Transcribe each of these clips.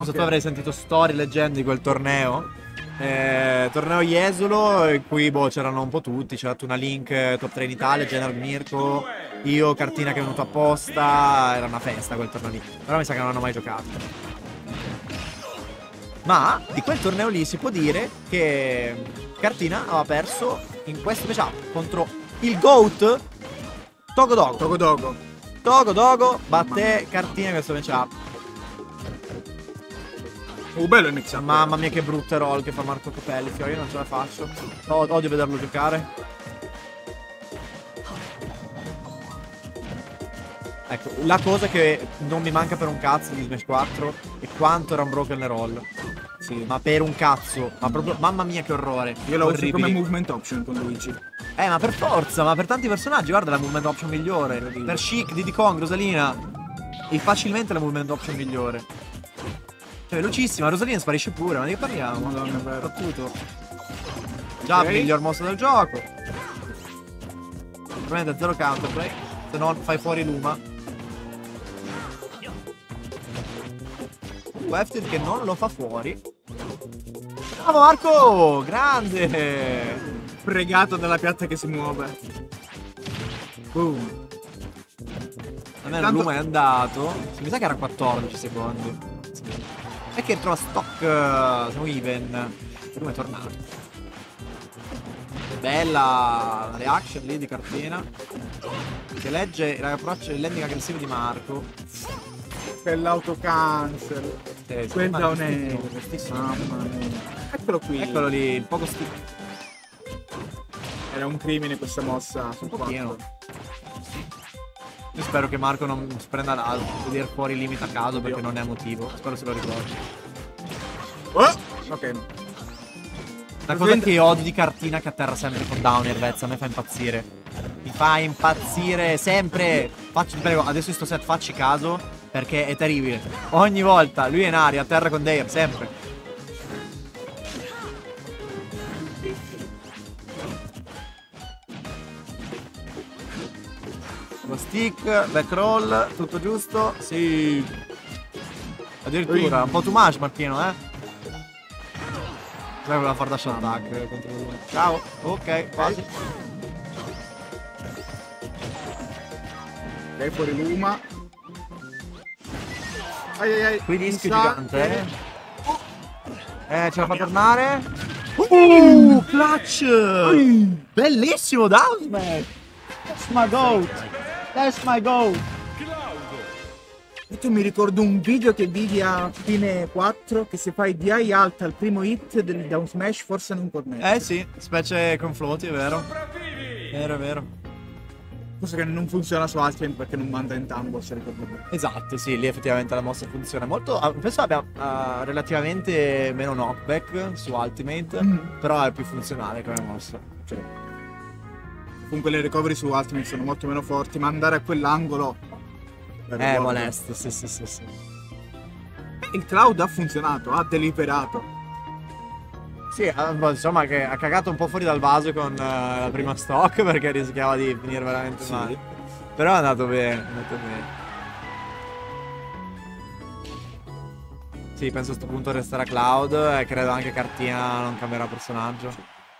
so tu avrai sentito storie, leggende di quel torneo. Torneo Jesolo in cui boh, c'erano un po' tutti. C'era Tuna Link, Top 3 in Italia, General Mirko, io, Cartina che è venuto apposta. Era una festa quel torneo lì. Però mi sa che non hanno mai giocato. Ma di quel torneo lì si può dire che Cartina aveva perso in questo matchup contro il GOAT Togodogo. Togodogo batte Cartina in questo matchup. Bello il mix-up. Mamma mia che brutte roll che fa Marco Copelli, figlio, io non ce la faccio. Odio vederlo giocare. Ecco, la cosa che non mi manca per un cazzo di Smash 4 è quanto era un broken roll. Sì, ma per un cazzo. Ma proprio, mamma mia che orrore. Io lo uso come movement option con Luigi. Ma per forza, ma per tanti personaggi, guarda la movement option migliore. Per Chic, Diddy Kong, Rosalina. È facilmente la movement option migliore. Cioè, velocissima, Rosalina sparisce pure, ma di che parliamo? Madonna, è vero. Tutto. Già, okay. Miglior mossa del gioco. Probabilmente zero counterplay. Se no fai fuori Luma. Wefted che non lo fa fuori. Bravo Marco! Grande! Fregato dalla piatta che si muove. Boom. Almeno Luma è andato. Mi sa che era 14 secondi. E che trova stock. Siamo even. Luma è tornato. Bella la reaction lì di Cartina. Che legge l'approccio e l'ending aggressivo di Marco. Quell'autocancel. Quel down air. Mamma mia. Eccolo qui. Eccolo lì, il poco stick. Era un crimine questa mossa. Un pochino. Io spero che Marco non si prenda a vedere fuori il limite a caso perché non è motivo. Spero se lo ricordi. Ok. La cosa che odio di Cartina che atterra sempre con downer, Vezza, a me fa impazzire. Mi fa impazzire sempre. Prego, adesso in sto set facci caso perché è terribile. Ogni volta lui è in aria, atterra con Dare, sempre. Lo stick, back roll, tutto giusto? Sì. Addirittura, un po' too much Marchino, eh? Cos'è quella far dash attack contro lui? Ciao, ok, quasi. Ok, fuori Luma. Ai. Qui rischio gigante, ce la fa tornare. Clutch! Bellissimo down smash! That's my goat! That's my goat! Io mi ricordo un video che vidi a fine 4 che se fai DI alta al primo hit del down smash forse non connette. Sì, specie con floati, è vero. È vero. Cosa che non funziona su Ultimate perché non manda in tambo, se ricordo bene. Esatto, sì, lì effettivamente la mossa funziona molto. Penso abbia relativamente meno knockback su Ultimate, però è più funzionale come mossa. Cioè, comunque le recovery su Ultimate sono molto meno forti, ma andare a quell'angolo molesto, sì. Il Cloud ha funzionato, ha deliberato. Sì, insomma che ha cagato un po' fuori dal vaso con la prima stock perché rischiava di finire veramente male. Però è andato bene, Sì, penso a sto punto resterà Cloud e credo anche Cartina non cambierà personaggio.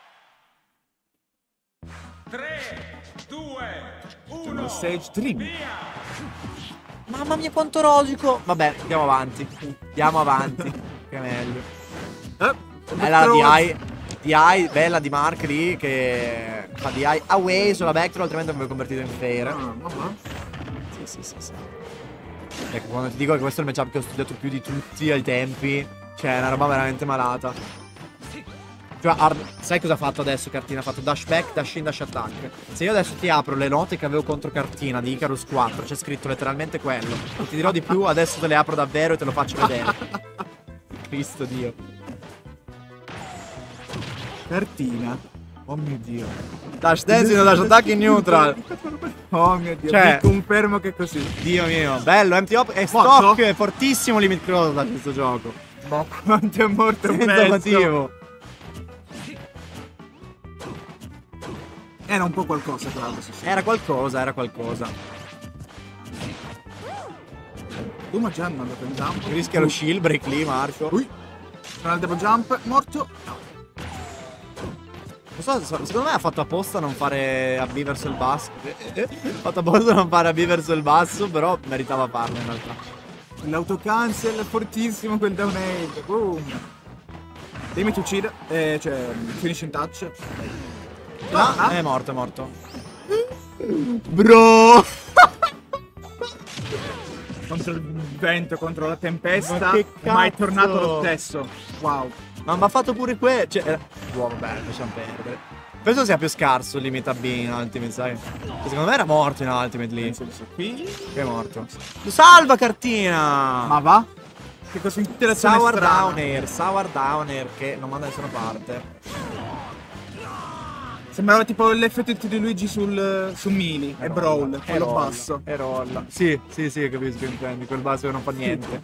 3, 2, 1. Sage Dream. Mamma mia quanto rosico. Vabbè, andiamo avanti. Che è meglio. Bella DI bella di Mark lì che fa DI away sulla backthrow, altrimenti avrebbe convertito in fair. Sì. Ecco, quando ti dico che questo è il matchup che ho studiato più di tutti ai tempi, cioè è una roba veramente malata. Cioè, sai cosa ha fatto adesso Cartina? Ha fatto dash back, dash in, dash attack. Se io adesso ti apro le note che avevo contro Cartina di Icarus 4, c'è scritto letteralmente quello. Non ti dirò di più, adesso te le apro davvero e te lo faccio vedere. Cristo Dio. Cartina. Oh mio Dio. Dash dancing o dash attack in neutral. Oh mio Dio, cioè, vi confermo che è così. Dio mio, bello, empty up e stock, è fortissimo limit cross da questo gioco. Ma quanto è morto un senza motivo. Era un po' qualcosa, tra l'altro. Era qualcosa. Luma già hanno andato in jump. Rischia lo shield break lì, Marco. Ui. Con il double jump, morto. Non so, secondo me ha fatto apposta a non fare AB verso il basso. Ha fatto apposta a non fare AB verso il basso, però meritava farlo in realtà. L'autocancel è fortissimo quel down air. Boom. Dimmi ti uccide. Cioè, finishing touch. Ah, è morto, è morto. Bro! Contro il vento, contro la tempesta. Ma che Ma è cazzo? tornato lo stesso. Wow. Ma mi ha fatto pure c'è. Wow, vabbè, lasciamo perdere. Penso sia più scarso il limite AB in Ultimate, sai? Cioè, secondo me era morto in Ultimate lì. Nel senso, qui. Che è morto. Salva cartina! Ma va? Che cosa interazione strana. Sour Downer che non manda da nessuna parte. Sembrava tipo l'effetto di Luigi su Melee e Brawl, quello basso. E rolla. Sì, capisco che intendi. Quel basso che non fa niente.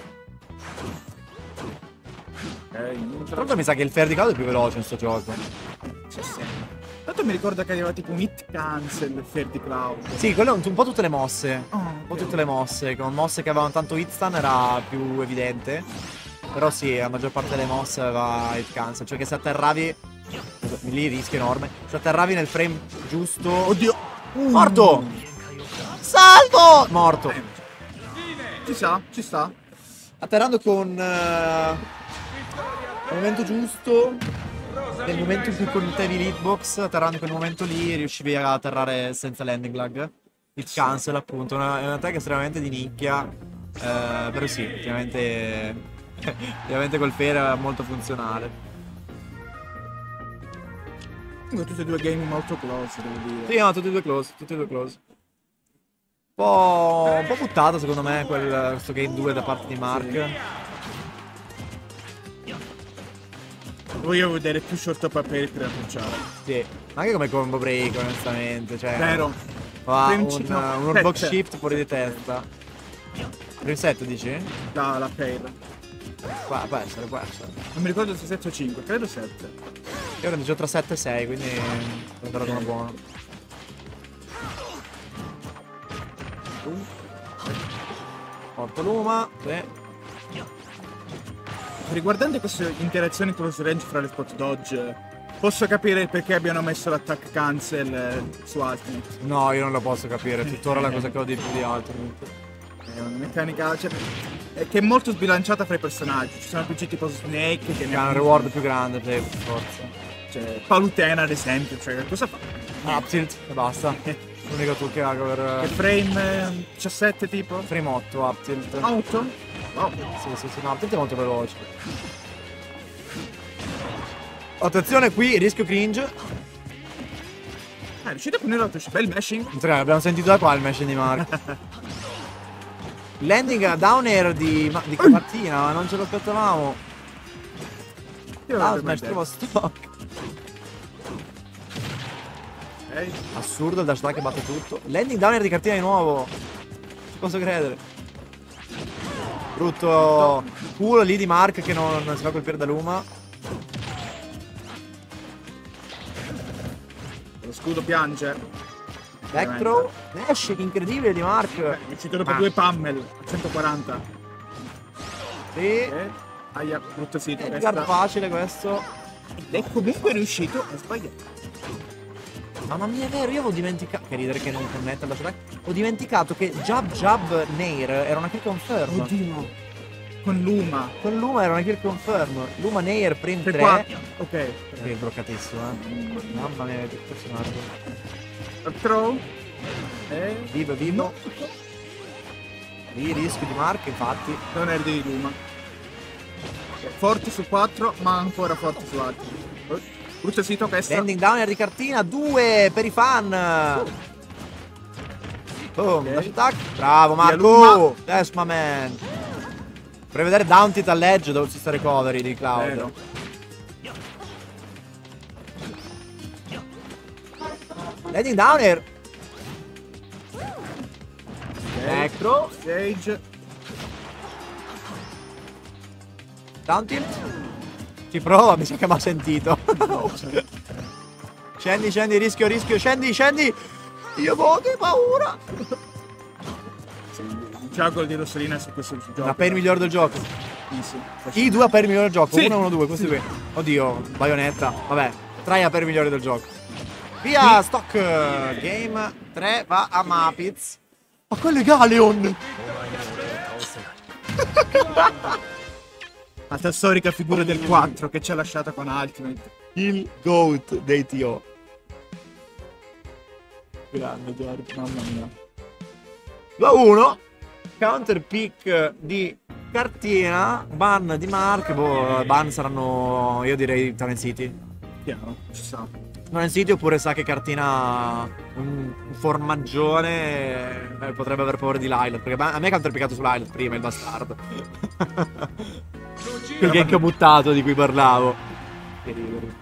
Tra l'altro mi sa che il fair di cloud è più veloce in sto gioco. Sì. Tanto mi ricorda che aveva tipo un hit cancel, fair di cloud. Sì, quello è un po' tutte le mosse. Oh, Un po' tutte le mosse. Con mosse che avevano tanto hit stun era più evidente. Però sì, la maggior parte delle mosse aveva hit cancel. Cioè che se atterravi. Lì rischio enorme. Se atterravi nel frame giusto. Oddio! Morto! Salvo! Morto. Ci sta, ci sta. Atterrando con il momento giusto. Nel momento in cui contevi l'hitbox, atterrando in quel momento lì, riuscivi a atterrare senza landing lag. Il cancel, appunto, è una tag estremamente di nicchia. Però sì, ovviamente col fair è molto funzionale. Comunque tutti e due game molto close, devo dire. Sì, no, tutti e due close, un po' buttato secondo me questo game 2 da parte di Mark. Voglio vedere più short up per approcciare. Sì, anche come combo break onestamente, cioè Vero. fa Prime un no, box set. shift fuori di testa. Prime set dici? La pair. Può essere. Non mi ricordo se 7 o 5, credo 7. Io ero gioco tra 7 e 6, quindi è una buona. Morto Luma, sì. Riguardante queste interazioni close range fra le spot dodge, posso capire perché abbiano messo l'attack cancel su Ultimate. No, io non lo posso capire, è tuttora la cosa che ho di più di Ultimate. È una meccanica che è molto sbilanciata fra i personaggi. Ci sono PG tipo Snake che Che ha un reward più grande, per forza. Cioè, Palutena ad esempio, cioè cosa fa? Up tilt e basta. L'unico trucco che ha Che per frame 17 tipo? frame 8 up tilt. 8? Wow. Sì, no, up tilt è molto veloce. Attenzione qui, rischio cringe. Riuscite a punire l'auto bel mashing? Abbiamo sentito da qua il mashing di Mark. Landing down air di Martina, ma non ce lo aspettavamo. Smash trova stock. Ok. Assurdo il dash attack che batte tutto. Landing down air di cartina di nuovo. Ci posso credere. Brutto culo lì di Mark che non si fa colpire da Luma. Lo scudo piange. Back throw. Dash incredibile di Mark. È uscito dopo 2 pummel a 140. Sì. Aia, brutto sito. È guarda facile questo. Ed è comunque riuscito a sbagliare. Mamma mia, è vero, io avevo dimenticato. Che ridere che non connette al dash attack. Ho dimenticato che Jab Nair era una kill confirm. Oddio. Con Luma. Con Luma era una kill confirm. Luma Nair print 3. 4. Ok. Che è bloccatissimo, Mamma mia, che personaggio. Throw. Vivo. Lì rischio di Mark, infatti. Non è di Luma. Forti su 4, ma ancora forti su altri. Brutto sito questo. Landing downer di cartina, 2 per i fan. Boom, dash attack. Bravo Marco. That's my man. Vorrei vedere down tilt all'edge dove ci sta recovery di Cloud. Vero. Landing downer. Electro. Sage. Down tilt. Ci prova, mi sa che mi ha sentito. Scendi, rischio, scendi. Io ho che paura. Chuggle di Rosalina su questo gioco. La pair migliore del gioco. Easy. I due a pair migliore del gioco. Sì. 1-1-2, questi qui. Oddio, Bayonetta. Vabbè, 3 a pair migliore del gioco. Via, stock game 3 va a Mapiz. Ma quello è Galeon! Altra storica figura del 4 che ci ha lasciata con Ultimate. Il GOAT dei TO. Grande Giorgio. Mamma mia. 2-1. Counter pick di Cartina. Ban di Mark. Boh, ban saranno, io direi, Talent City. Chiaro, ci sa. Talent City oppure sa che Cartina un formaggione potrebbe aver paura di Lylat. Perché a me è counter piccato su Lylat prima, il bastardo. Quel game che ho buttato di cui parlavo. Che ridere.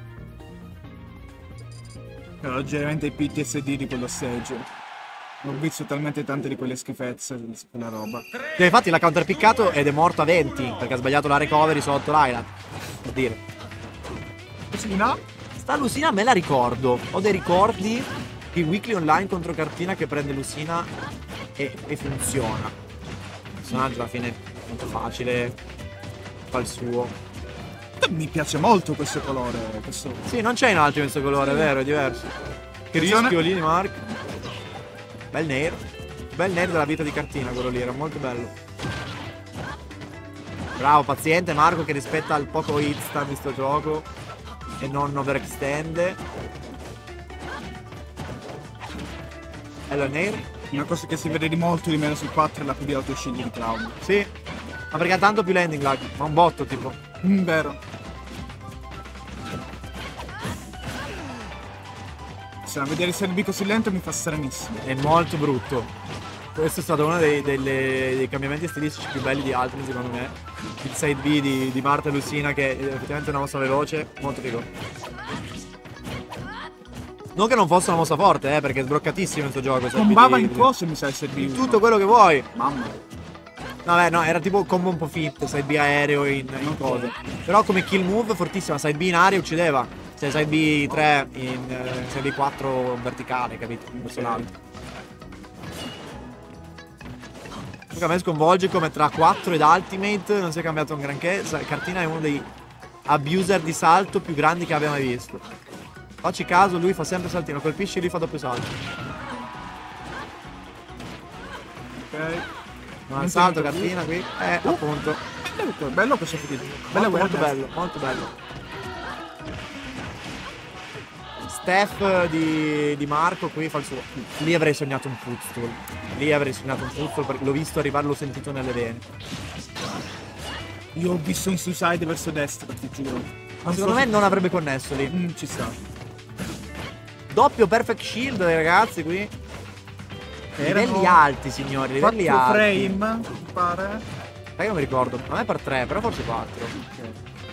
Però leggermente i PTSD di quello stage. Ho visto talmente tante di quelle schifezze, di quella roba. Che infatti l'ha counterpiccato ed è morto a 20 perché ha sbagliato la recovery sotto Lylat. Per dire. Lucina? Sta Lucina me la ricordo. Ho dei ricordi di weekly online contro Cartina che prende Lucina e funziona. Il personaggio alla fine è molto facile. Fa il suo. Mi piace molto questo colore. Questo... Sì, non c'è in altri questo colore, è vero, è diverso. Che rischio lì di Mark. Bel Nair. Bel Nair della vita di Cartina quello lì, era molto bello. Bravo, paziente Marco che rispetta il poco hitstun di sto gioco e non overextende. Bello Nair. Una cosa che si vede di molto di meno sul 4 è la più di autoshield di Cloud. Sì. Ma perché ha tanto più landing lag, ma un botto tipo. Vero. Se a vedere il Side B così lento mi fa stranissimo. È molto brutto. Questo è stato uno dei cambiamenti stilistici più belli di Ultimate secondo me. Il side B di Marta e Lucina che è effettivamente una mossa veloce, molto figo. Non che non fosse una mossa forte, perché è sbloccatissimo questo gioco. Combava in cose mi sa il Side B. Tutto quello che vuoi. Mamma. Vabbè, no, era tipo combo un po' fit, side B aereo in cose. Però come kill move fortissima, side B in aria uccideva. Cioè side B 3 in side B 4 verticale, capito? Verso l'alto. A me sconvolge come tra 4 ed Ultimate non si è cambiato un granché. Cartina è uno dei abuser di salto più grandi che abbia mai visto. Facci caso, lui fa sempre saltino, colpisci e lui fa doppio salto. Ok. Non ha salto Cartina qui. Appunto. Bello questo video. Bello, Molto bello, molto bello. Steph di Marco qui fa il suo. Lì avrei sognato un footstool. Lì avrei sognato un footstool perché l'ho visto arrivare, l'ho sentito nelle vene. Io ho visto un suicide verso destra, ti giuro. Ma secondo me non avrebbe connesso lì. Ci sta. Doppio perfect shield ragazzi qui. Livelli alti signori, livelli 4 alti. frame, mi pare. Io non mi ricordo. A me per 3, però forse 4. Ok.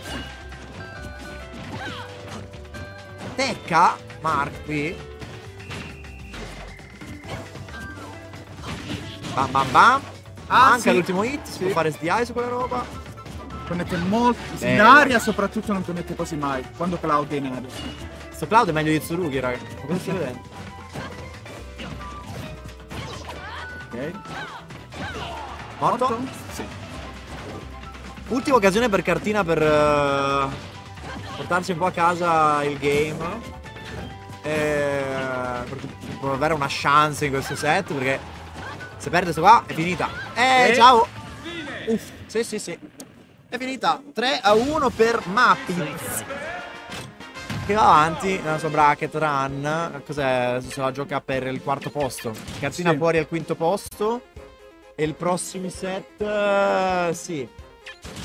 Tecca Mark qui. Bam bam bam. Manca sì. l'ultimo hit, si può fare SDI su quella roba. Connette molto. Beh, In aria soprattutto non connette quasi mai. Quando Cloud è in aria. Sto Cloud è meglio di Tsurugi, raga. Ma cosa stai vedendo? Ok. Morto? Sì. Ultima occasione per Cartina per portarsi un po' a casa il game. Per avere una chance in questo set perché se perde questo qua è finita. Ciao! Uff, sì sì sì. È finita 3-1 per Mapiz che va avanti nella sua bracket run. Cos'è? Se la gioca per il quarto posto. Cartina fuori al quinto posto. E il prossimo set sì.